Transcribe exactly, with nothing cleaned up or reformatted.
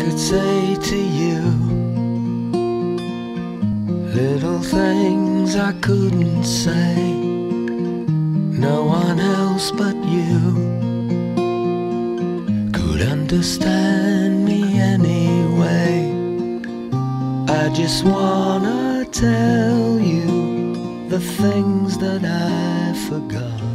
could say to you little things I couldn't say. No one else but you could understand me anyway. I just wanna tell you the things that I forgot.